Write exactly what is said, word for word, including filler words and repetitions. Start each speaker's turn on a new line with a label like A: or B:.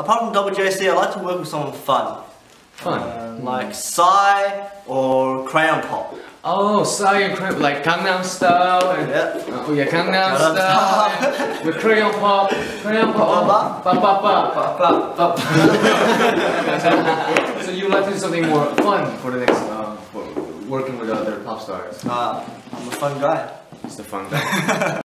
A: apart from W J C, I like to work with someone fun.
B: Fun?
A: Uh, like P S Y or Crayon Pop.
B: Oh, Psy and Crayon, like Gangnam Style and
A: Yeah.
B: oh yeah, Gangnam Style and with Crayon Pop, Crayon Pop, ba ba ba ba ba. So you like to do something more fun for the next, uh, for working with other pop stars.
A: Uh, I'm a fun guy.
B: It's the fun guy.